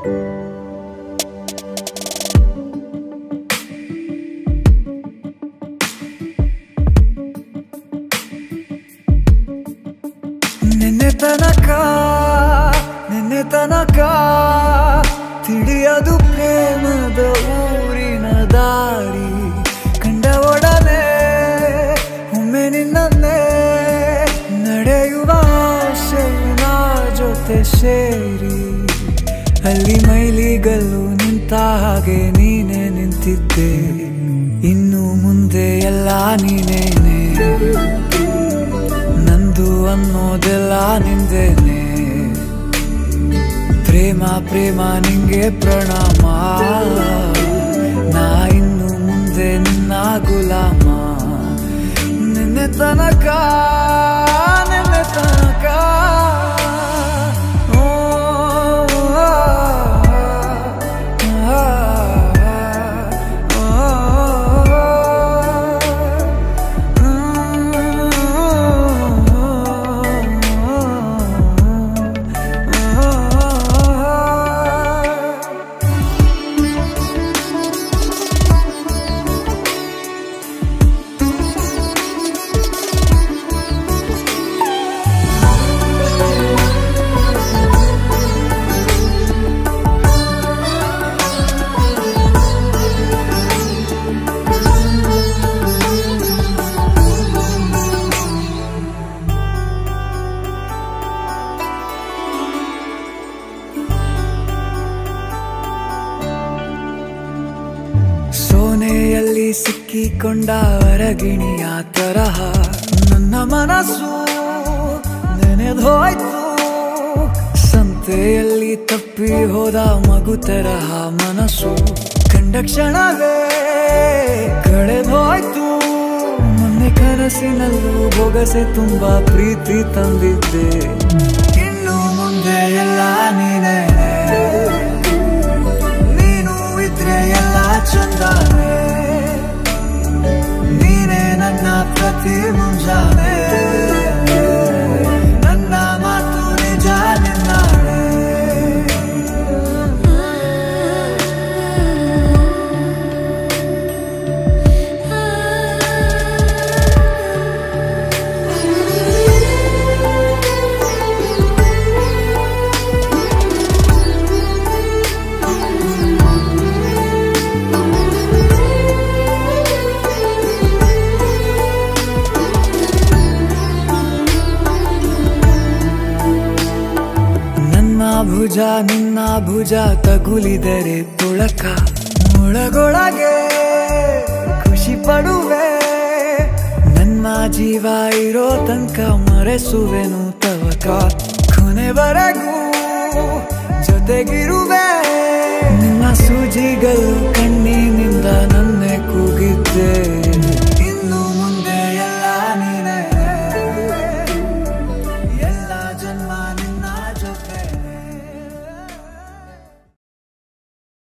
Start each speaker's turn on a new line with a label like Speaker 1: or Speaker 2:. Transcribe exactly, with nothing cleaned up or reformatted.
Speaker 1: ನಿನ್ನೆ ತನಕ ನಿನ್ನೆ ತನಕ ತಿಳಿಯದು ಪ್ರೇಮದ ಊರಿನ ದಾರಿ ಕಂಡ ಒಡನೆ ಒಮ್ಮೆ ನಿನ್ನೇ ನಡೆಯುವ ಆಸೆಯ ಜೊತೆ ಸೇರಿ ಅಲ್ಲಿ ಮೈಲಿಗಲ್ಲು ನಿಂತ ಹಾಗೆ ನೀನೆ ನಿಂತಿದ್ದೆ ಇನ್ನು ಮುಂದೆ ಎಲ್ಲ ನೀನೇನೆ ನಂದು ಅನ್ನೋದೆಲ್ಲ ನಿಂದೇನೆ ಪ್ರೇಮ ಪ್ರೇಮ ನಿಂಗೆ ಪ್ರಣಾಮ ನಾ ಇನ್ನು ಮುಂದೆ ನಿನ್ನ ಗುಲಾಮ ನಿನ್ನೆ ತನಕ ನಿನ್ನೆ ತನಕ ಸೋನೆಯಲ್ಲಿ ಸಿಕ್ಕಿಕೊಂಡ ಹೊರಗಿಣಿಯ ತರಹ ನನ್ನ ಮನಸ್ಸು ನೆನೆದೋಯ್ತು ಸಂತೆಯಲ್ಲಿ ತಪ್ಪಿ ಹೋದ ಮಗು ತರಹ ಮನಸ್ಸು ಕಂಡ ಕ್ಷಣವೇ ಕಳೆದೋಯ್ತು ಮೊನ್ನೆ ಕನಸಿನಲ್ಲೂ ಬೊಗಸೆ ತುಂಬಾ ಪ್ರೀತಿ ತಂದಿದ್ದೆ ಇನ್ನು ಮುಂದೆ ಎಲ್ಲ ನೀನೇ ನೀನು ಇದ್ರೆ ಎಲ್ಲ ಚಂದಾನೆ ನೀನೇ ನನ್ನ ಪ್ರತಿ ಮುಂಜಾನೆ ನನ್ನ ಮಾತು ನಿಜ ನಿನ್ನಾಳೆ ಭುಜ ನಿನ್ನ ಭುಜ ತಗುಲಿದರೆ ತುಳಕ ಒಳಗೊಳಗೆ ಖುಷಿ ಪಡುವೆ ನನ್ನ ಜೀವ ಇರೋ ತನಕ ಮರೆಸುವೆನು ತವಕ ಕೊನೆವರೆಗೂ ಜೊತೆಗಿರುವೆ ನಿನ್ನ ಸೂಜಿಗಳು ಕಣ್ಣಿನಿಂದ ನನ್ನೆ ಕೂಗಿ